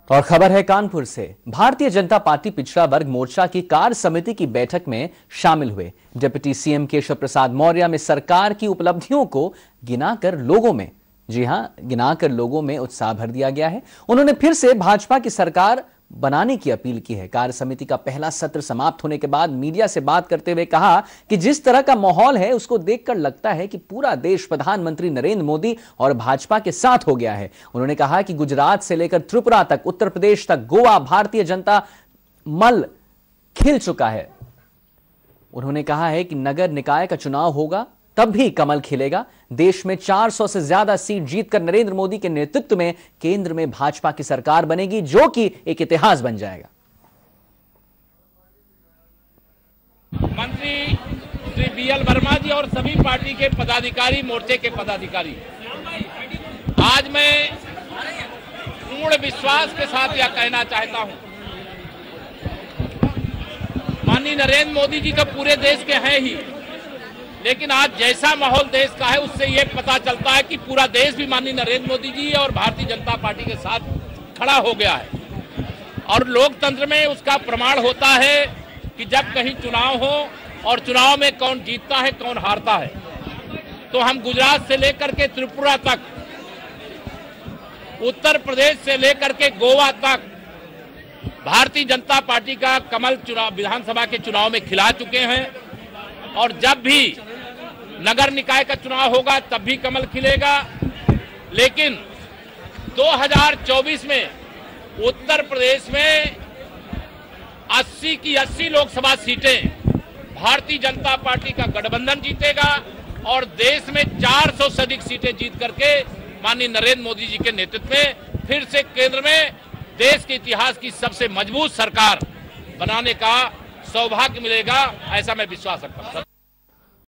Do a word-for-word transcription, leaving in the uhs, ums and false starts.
और खबर है कानपुर से। भारतीय जनता पार्टी पिछड़ा वर्ग मोर्चा की कार्य समिति की बैठक में शामिल हुए डिप्टी सीएम केशव प्रसाद मौर्य में सरकार की उपलब्धियों को गिनाकर लोगों में जी हां गिनाकर लोगों में उत्साह भर दिया गया है। उन्होंने फिर से भाजपा की सरकार बनाने की अपील की है। कार्य समिति का पहला सत्र समाप्त होने के बाद मीडिया से बात करते हुए कहा कि जिस तरह का माहौल है उसको देखकर लगता है कि पूरा देश प्रधानमंत्री नरेंद्र मोदी और भाजपा के साथ हो गया है। उन्होंने कहा कि गुजरात से लेकर त्रिपुरा तक, उत्तर प्रदेश तक, गोवा भारतीय जनता मल खिल चुका है। उन्होंने कहा है कि नगर निकाय का चुनाव होगा तब भी कमल खिलेगा। देश में चार सौ से ज्यादा सीट जीतकर नरेंद्र मोदी के नेतृत्व में केंद्र में भाजपा की सरकार बनेगी, जो कि एक इतिहास बन जाएगा। मंत्री श्री बी एल वर्मा जी और सभी पार्टी के पदाधिकारी, मोर्चे के पदाधिकारी, आज मैं पूर्ण विश्वास के साथ यह कहना चाहता हूं, माननीय नरेंद्र मोदी जी तो पूरे देश के हैं ही, लेकिन आज जैसा माहौल देश का है उससे यह पता चलता है कि पूरा देश भी माननीय नरेंद्र मोदी जी और भारतीय जनता पार्टी के साथ खड़ा हो गया है। और लोकतंत्र में उसका प्रमाण होता है कि जब कहीं चुनाव हो और चुनाव में कौन जीतता है कौन हारता है। तो हम गुजरात से लेकर के त्रिपुरा तक, उत्तर प्रदेश से लेकर के गोवा तक भारतीय जनता पार्टी का कमल चुनाव विधानसभा के चुनाव में खिला चुके हैं। और जब भी नगर निकाय का चुनाव होगा तब भी कमल खिलेगा। लेकिन दो हज़ार चौबीस में उत्तर प्रदेश में अस्सी की अस्सी लोकसभा सीटें भारतीय जनता पार्टी का गठबंधन जीतेगा और देश में चार सौ से अधिक सीटें जीत करके माननीय नरेंद्र मोदी जी के नेतृत्व में फिर से केंद्र में देश के इतिहास की सबसे मजबूत सरकार बनाने का सौभाग्य मिलेगा, ऐसा मैं विश्वास रखता हूं।